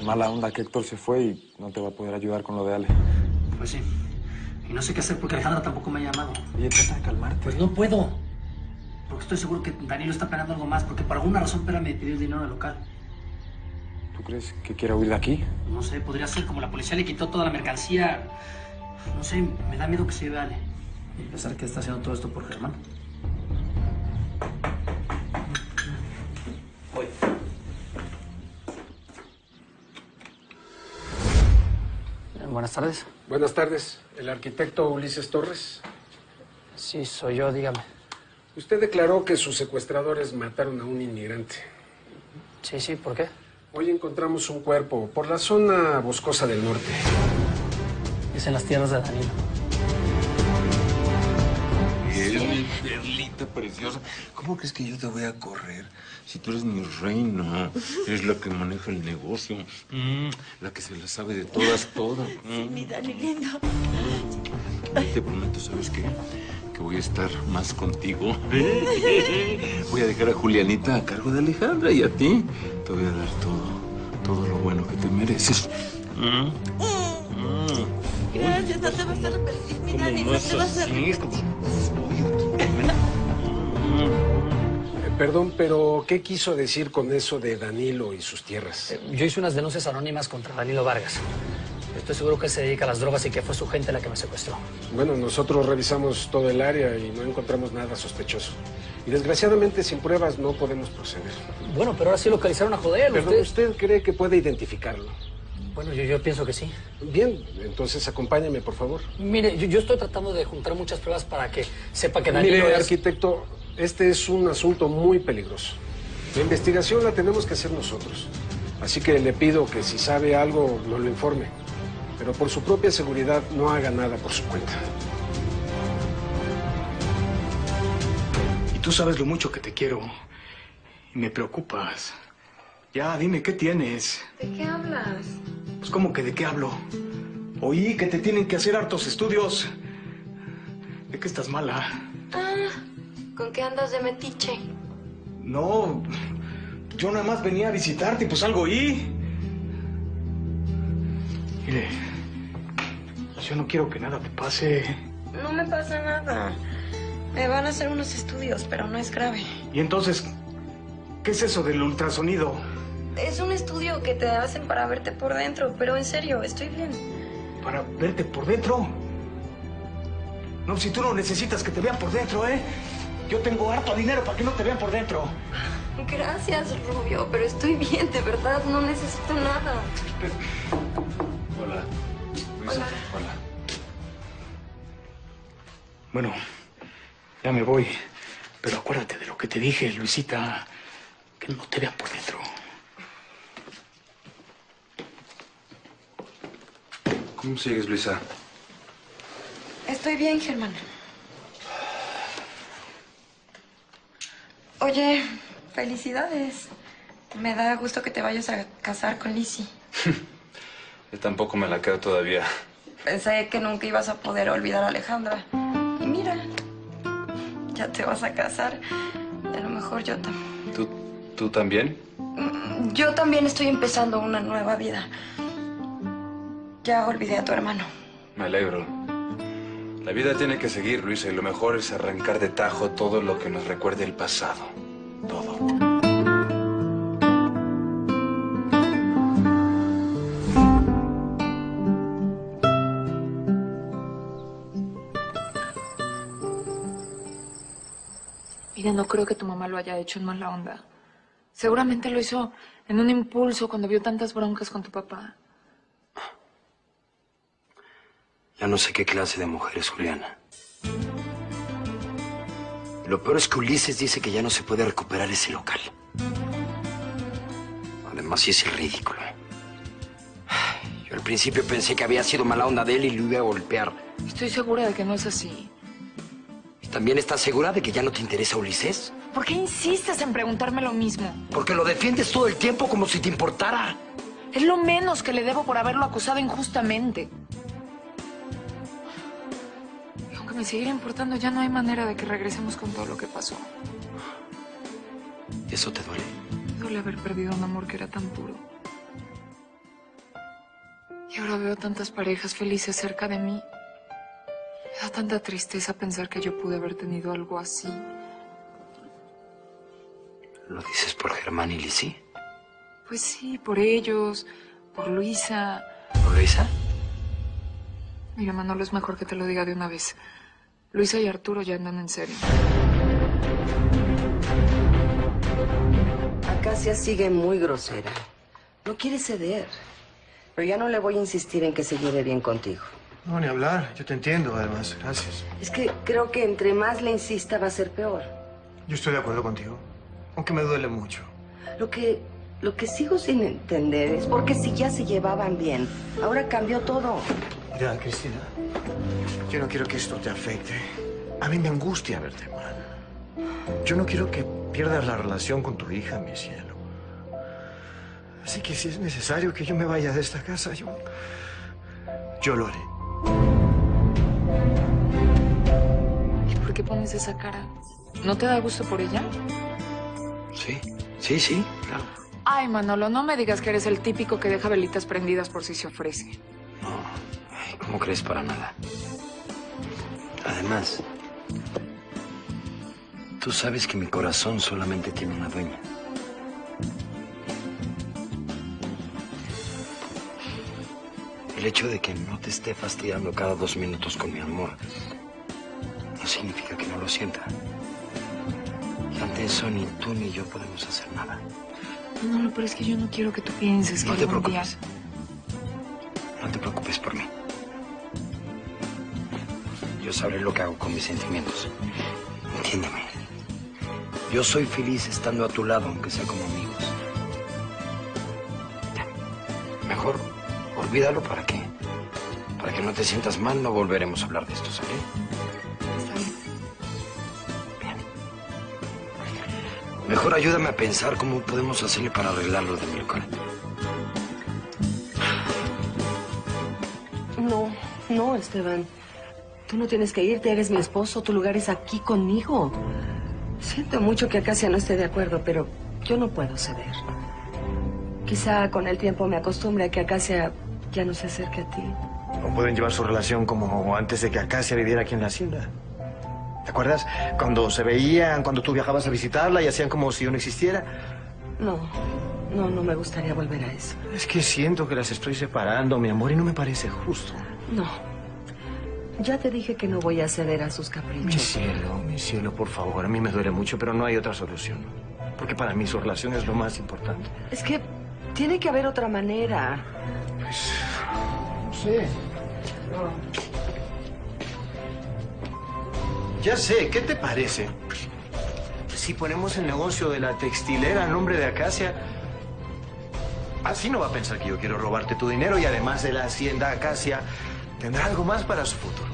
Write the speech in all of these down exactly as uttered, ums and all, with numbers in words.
mala onda que Héctor se fue y no te va a poder ayudar con lo de Ale. Pues sí. Y no sé qué hacer porque Alejandra tampoco me ha llamado. Oye, trata de calmarte. Pues no puedo. Porque estoy seguro que Danilo está planeando algo más. Porque por alguna razón Pera me pidió el dinero del local. ¿Tú crees que quiera huir de aquí? No sé, podría ser como la policía le quitó toda la mercancía. No sé, me da miedo que se lleve a Ale. Y pensar que está haciendo todo esto por Germán. Voy. Buenas tardes. Buenas tardes. ¿El arquitecto Ulises Torres? Sí, soy yo, dígame. Usted declaró que sus secuestradores mataron a un inmigrante. Sí, sí, ¿por qué? Hoy encontramos un cuerpo por la zona boscosa del norte. Es en las tierras de Danilo. Eres mi perlita preciosa. ¿Cómo crees que yo te voy a correr si tú eres mi reina? Eres la que maneja el negocio, mm, la que se la sabe de todas, todas. Mm. Sí, mi Dani lindo. Te prometo, ¿sabes qué? Que voy a estar más contigo. Voy a dejar a Julianita a cargo de Alejandra y a ti te voy a dar todo, todo lo bueno que te mereces. Mm. Mm. Gracias, no te vas a arrepentir, mi Dani, no te vas a arrepentir. Eh, perdón, pero ¿qué quiso decir con eso de Danilo y sus tierras? Eh, yo hice unas denuncias anónimas contra Danilo Vargas. Estoy seguro que se dedica a las drogas y que fue su gente la que me secuestró. Bueno, nosotros revisamos todo el área y no encontramos nada sospechoso. Y desgraciadamente sin pruebas no podemos proceder. Bueno, pero ahora sí localizaron a Jodel. Perdón, ¿Usted? ¿usted cree que puede identificarlo? Bueno, yo, yo pienso que sí. Bien, entonces acompáñame, por favor. Mire, yo, yo estoy tratando de juntar muchas pruebas para que sepa que Danilo Mire, es... arquitecto, este es un asunto muy peligroso. La investigación la tenemos que hacer nosotros. Así que le pido que si sabe algo, nos lo informe. Pero por su propia seguridad, no haga nada por su cuenta. Y tú sabes lo mucho que te quiero. Y me preocupas. Ya, dime, ¿qué tienes? ¿De qué hablas? Pues, ¿cómo que de qué hablo? Oí que te tienen que hacer hartos estudios. ¿De qué estás mala? Ah, ¿con qué andas de metiche? No, yo nada más venía a visitarte y pues algo oí. Mire, yo no quiero que nada te pase. No me pasa nada. Me van a hacer unos estudios, pero no es grave. Y entonces, ¿qué es eso del ultrasonido? Es un estudio que te hacen para verte por dentro, pero en serio, estoy bien. ¿Para verte por dentro? No, si tú no necesitas que te vean por dentro, ¿eh? Yo tengo harto dinero para que no te vean por dentro. Gracias, Rubio, pero estoy bien, de verdad, no necesito nada. Hola. Luisa. Hola. Hola. Bueno, ya me voy. Pero acuérdate de lo que te dije, Luisita. Que no te vean por dentro. ¿Cómo sigues, Luisa? Estoy bien, Germán. Oye, felicidades. Me da gusto que te vayas a casar con Lizzie. Yo tampoco me la quedo todavía. Pensé que nunca ibas a poder olvidar a Alejandra. Y mira, ya te vas a casar. A lo mejor yo también. ¿Tú, tú también? Yo también estoy empezando una nueva vida. Ya olvidé a tu hermano. Me alegro. La vida tiene que seguir, Luisa, y lo mejor es arrancar de tajo todo lo que nos recuerde el pasado. Todo. Mira, no creo que tu mamá lo haya hecho en mala onda. Seguramente lo hizo en un impulso cuando vio tantas broncas con tu papá. Ya no sé qué clase de mujer es Juliana. Lo peor es que Ulises dice que ya no se puede recuperar ese local. Además, sí es el ridículo. Yo al principio pensé que había sido mala onda de él y lo iba a golpear. Estoy segura de que no es así. ¿Y también estás segura de que ya no te interesa Ulises? ¿Por qué insistes en preguntarme lo mismo? Porque lo defiendes todo el tiempo como si te importara. Es lo menos que le debo por haberlo acusado injustamente. Y aunque me siguiera importando, ya no hay manera de que regresemos con todo lo que pasó. ¿Eso te duele? Me duele haber perdido un amor que era tan puro. Y ahora veo tantas parejas felices cerca de mí. Me da tanta tristeza pensar que yo pude haber tenido algo así. ¿Lo dices por Germán y Lizzy? Pues sí, por ellos, por Luisa. ¿Por Luisa? Mira, Manolo, es mejor que te lo diga de una vez. Luisa y Arturo ya andan en serio. Acacia sigue muy grosera. No quiere ceder. Pero ya no le voy a insistir en que se lleve bien contigo. No, ni hablar. Yo te entiendo, además. Gracias. Es que creo que entre más le insista va a ser peor. Yo estoy de acuerdo contigo. Aunque me duele mucho. Lo que, lo que sigo sin entender es por qué si ya se llevaban bien, ahora cambió todo. Mira, Cristina, yo no quiero que esto te afecte. A mí me angustia verte mal. Yo no quiero que pierdas la relación con tu hija, mi cielo. Así que si es necesario que yo me vaya de esta casa, yo... yo lo haré. ¿Y por qué pones esa cara? ¿No te da gusto por ella? Sí, sí, sí, claro. Ay, Manolo, no me digas que eres el típico que deja velitas prendidas por si se ofrece. No, ay, ¿cómo crees? Para nada. Además, tú sabes que mi corazón solamente tiene una dueña. El hecho de que no te esté fastidiando cada dos minutos con mi amor no significa que no lo sienta. Y ante eso ni tú ni yo podemos hacer nada. No, pero es que yo no quiero que tú pienses que No te algún día... preocupes. No te preocupes por mí. Yo sabré lo que hago con mis sentimientos. Entiéndeme. Yo soy feliz estando a tu lado, aunque sea como amigos. Ya. Mejor olvídalo. ¿Para qué? Para que no te sientas mal, no volveremos a hablar de esto, ¿sale? Está bien. Mejor ayúdame a pensar cómo podemos hacerle para arreglarlo de mi local. No, no, Esteban. Tú no tienes que irte, eres mi esposo, tu lugar es aquí conmigo. Siento mucho que Acacia no esté de acuerdo, pero yo no puedo ceder. Quizá con el tiempo me acostumbre a que Acacia ya no se acerque a ti. No pueden llevar su relación como antes de que Acacia viviera aquí en la hacienda. ¿Te acuerdas? Cuando se veían, cuando tú viajabas a visitarla y hacían como si yo no existiera. No, no, no me gustaría volver a eso. Es que siento que las estoy separando, mi amor, y no me parece justo. No. Ya te dije que no voy a ceder a sus caprichos. Mi cielo, mi cielo, por favor. A mí me duele mucho, pero no hay otra solución. Porque para mí su relación es lo más importante. Es que tiene que haber otra manera. Pues... no sé. No. Ya sé, ¿qué te parece? Si ponemos el negocio de la textilera a nombre de Acacia, así no va a pensar que yo quiero robarte tu dinero y además de la hacienda Acacia, tendrá algo más para su futuro.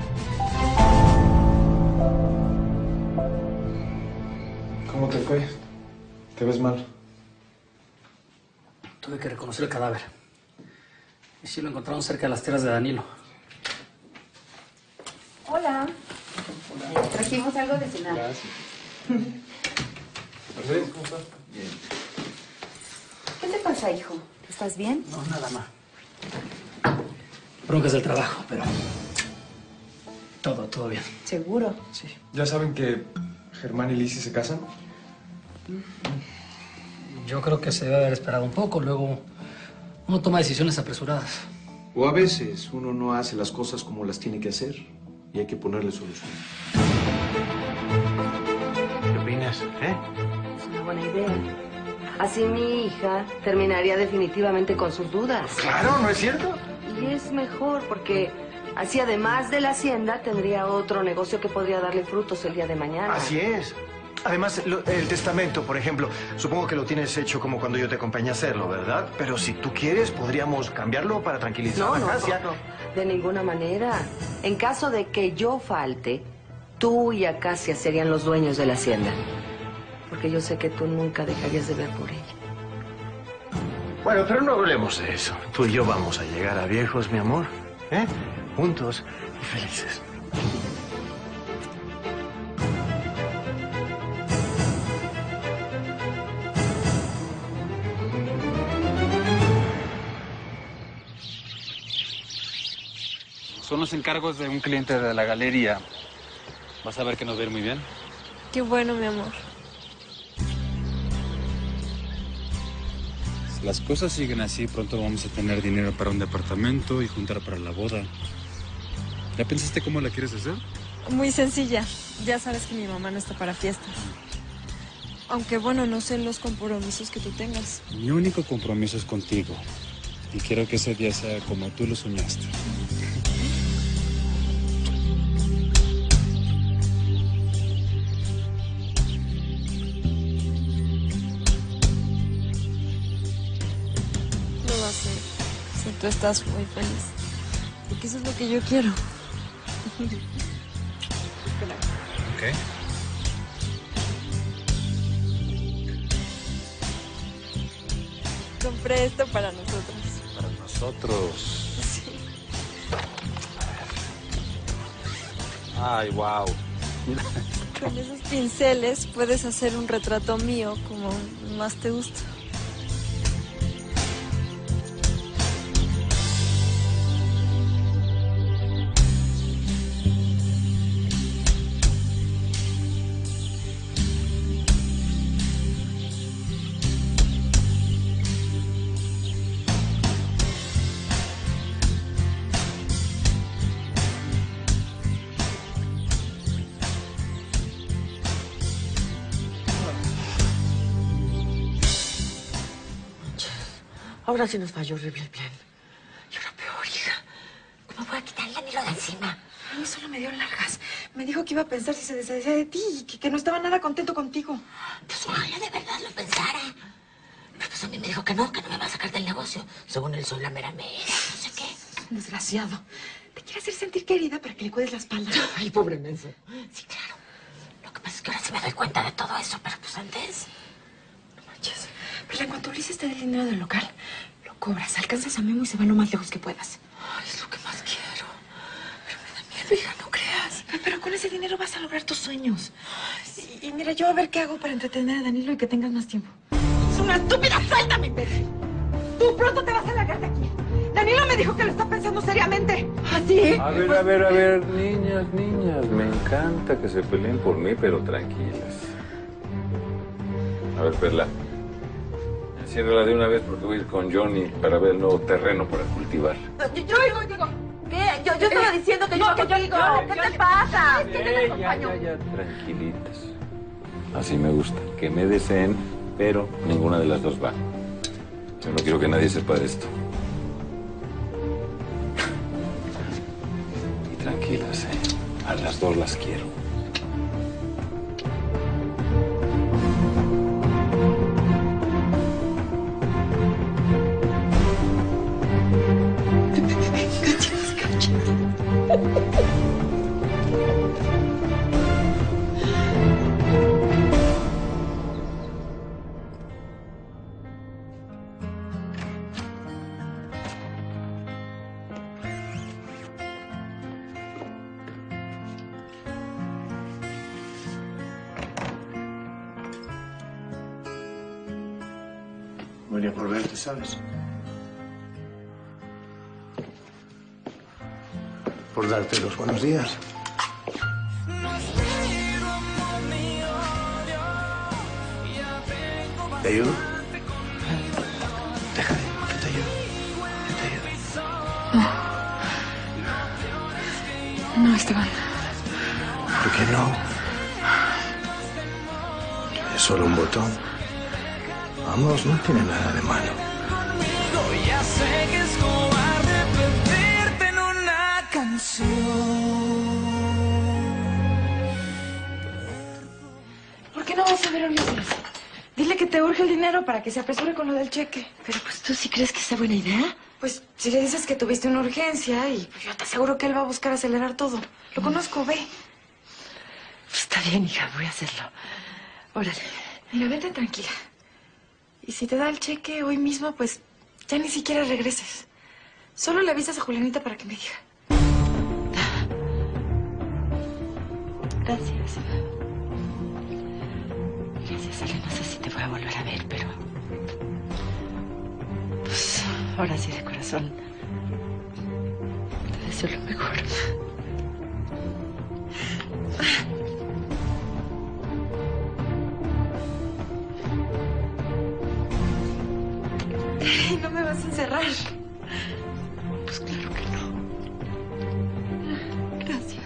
¿Cómo te fue? ¿Te ves mal? Tuve que reconocer el cadáver. Y sí lo encontraron cerca de las tierras de Danilo. Hola. Trajimos algo de cenar. Gracias. Mercedes, ¿cómo estás? Bien. ¿Qué te pasa, hijo? ¿Estás bien? No, nada más. Broncas del trabajo, pero... todo, todo bien. ¿Seguro? Sí. ¿Ya saben que Germán y Lizzy se casan? Yo creo que se debe haber esperado un poco, luego uno toma decisiones apresuradas. O a veces uno no hace las cosas como las tiene que hacer y hay que ponerle solución. ¿Qué opinas, eh? Es una buena idea. Así mi hija terminaría definitivamente con sus dudas. Claro, ¿no es cierto? Y es mejor porque así además de la hacienda tendría otro negocio que podría darle frutos el día de mañana. Así es. Además, lo- el testamento, por ejemplo, supongo que lo tienes hecho como cuando yo te acompañé a hacerlo, ¿verdad? Pero si tú quieres, podríamos cambiarlo para tranquilizar No, a no, Acacia. no, no, de ninguna manera. En caso de que yo falte, tú y Acacia serían los dueños de la hacienda. Porque yo sé que tú nunca dejarías de ver por ella. Bueno, pero no hablemos de eso. Tú y yo vamos a llegar a viejos, mi amor, ¿eh? Juntos y felices. Son los encargos de un cliente de la galería. Vas a ver que nos va a ir muy bien. Qué bueno, mi amor. Si las cosas siguen así, pronto vamos a tener dinero para un departamento y juntar para la boda. ¿Ya pensaste cómo la quieres hacer? Muy sencilla. Ya sabes que mi mamá no está para fiestas. Aunque bueno, no sé los compromisos que tú tengas. Mi único compromiso es contigo. Y quiero que ese día sea como tú lo soñaste. Lo va a ser. Si tú estás muy feliz. Porque eso es lo que yo quiero. ¿Ok? Compré esto para nosotros. Para nosotros. Sí. Ay, wow. Con esos pinceles puedes hacer un retrato mío como más te gusta. Ahora sí nos falló horrible el plan. Y ahora peor, hija. ¿Cómo voy a quitarle el anillo de encima? A mí solo me dio largas. Me dijo que iba a pensar si se deshacía de ti y que, que no estaba nada contento contigo. Pues ojalá de verdad lo pensara. Pero pues a mí me dijo que no, que no me va a sacar del negocio. Según él soy la mera mera, no sé qué. Un desgraciado. Te quiere hacer sentir querida para que le cuides la espalda. Ay, pobre menso. Sí, claro. Lo que pasa es que ahora sí me doy cuenta de todo eso, pero pues antes... No manches. Pero en cuanto Ulises te dé el dinero del local, lo cobras, alcanzas a Memo y se va lo más lejos que puedas. Ay, es lo que más quiero. Pero me da miedo, hija, no creas. Pero con ese dinero vas a lograr tus sueños. Y, y mira, yo a ver qué hago para entretener a Danilo y que tengas más tiempo. ¡Es una estúpida! ¡Suéltame, imbécil! Tú pronto te vas a largar de aquí. Danilo me dijo que lo está pensando seriamente. ¿Así? A ver, a ver, a ver, niñas, niñas, me encanta que se peleen por mí, pero tranquilas. A ver, Perla, ciérrala de una vez porque voy a ir con Johnny para ver el nuevo terreno para cultivar. Yo, yo digo, digo, ¿qué? Yo, yo estaba diciendo que yo, que yo digo, ¿qué te pasa? Es que yo te ya, acompaño. ya, ya, tranquilitas. Así me gusta, que me deseen, pero ninguna de las dos va. Yo no quiero que nadie sepa de esto. Y tranquilas, ¿eh? A las dos las quiero. Venía por verte, ¿sabes? Por darte los buenos días. ¿Te ayudo? Déjame, que te ayudo. Que te ayudo. No, Esteban. ¿Por qué no? Es solo un botón. Vamos, no tiene nada de malo. Ya sé que es cobarde perderte en una canción. ¿Por qué no vas a ver a Ulises? Dile que te urge el dinero para que se apresure con lo del cheque. Pero pues, ¿tú sí crees que es buena idea? Pues, si le dices que tuviste una urgencia y pues, yo te aseguro que él va a buscar acelerar todo. Lo conozco, ve. Está bien, hija, voy a hacerlo. Órale. Mira, vete tranquila. Y si te da el cheque hoy mismo, pues ya ni siquiera regreses. Solo le avisas a Julianita para que me diga. Gracias. Gracias, Ale. No sé si te voy a volver a ver, pero... Pues ahora sí, de corazón. Te deseo deseo lo mejor. ¿No me vas a encerrar? Pues claro que no. Gracias.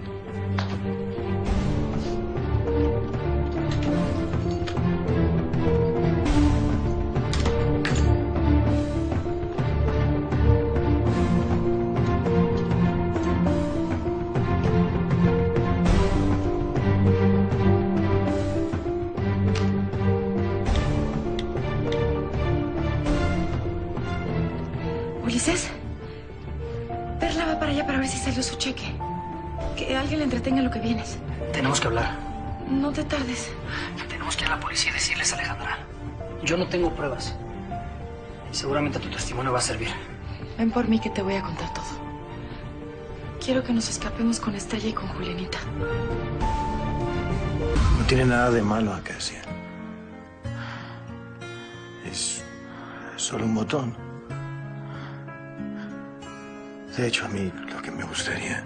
Ulises, Perla va para allá para ver si salió su cheque. Que alguien le entretenga en lo que vienes. Tenemos que hablar. No te tardes. Tenemos que ir a la policía y decirles a Alejandra. Yo no tengo pruebas. Y seguramente tu testimonio va a servir. Ven por mí que te voy a contar todo. Quiero que nos escapemos con Estrella y con Julianita. No tiene nada de malo, Acacia. Es solo un botón. De hecho, a mí lo que me gustaría...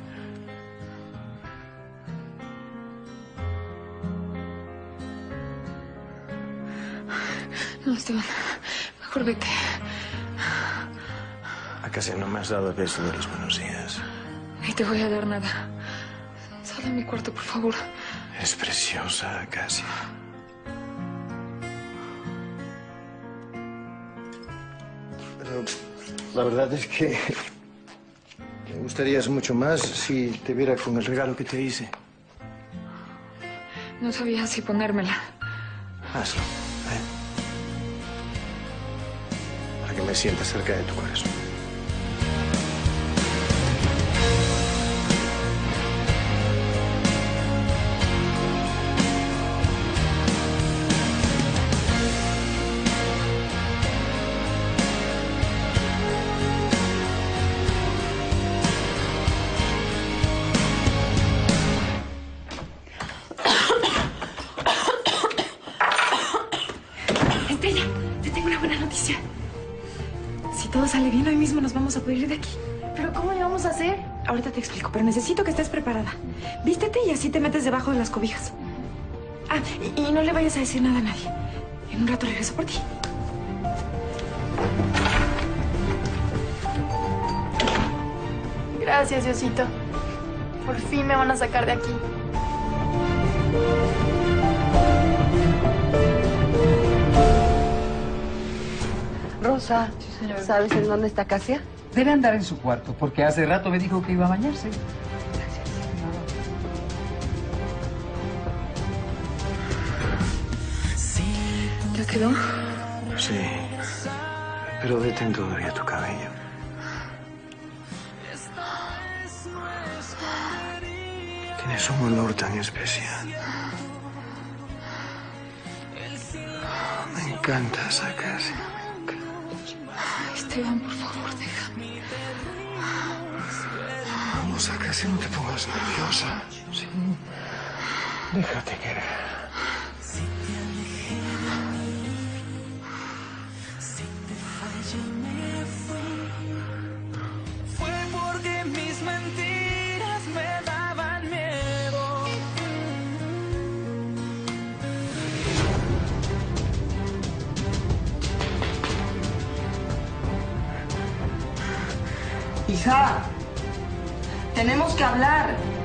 No, Esteban. Mejor vete. Acacia, no me has dado el beso de los buenos días. Ni te voy a dar nada. Sal de mi cuarto, por favor. Es preciosa, Acacia. Pero la verdad es que me gustarías mucho más si te viera con el regalo que te hice. No sabía si ponérmela. Hazlo, ¿eh? Para que me sienta cerca de tu corazón. Estrella, te tengo una buena noticia. Si todo sale bien, hoy mismo nos vamos a poder ir de aquí. ¿Pero cómo le vamos a hacer? Ahorita te explico, pero necesito que estés preparada. Vístete y así te metes debajo de las cobijas. Ah, y, y no le vayas a decir nada a nadie. En un rato regreso por ti. Gracias, Diosito. Por fin me van a sacar de aquí. Rosa, ¿sabes en dónde está Acacia? Debe andar en su cuarto, porque hace rato me dijo que iba a bañarse. ¿Ya quedó? Sí, pero detén todavía tu cabello. Tienes un olor tan especial. Me encantas, Acacia. Esteban, por favor, déjame. Vamos, Acacia, no te pongas nerviosa. Sí. Déjate querer. Fue porque mis mentiras me daban miedo. Hija, tenemos que hablar.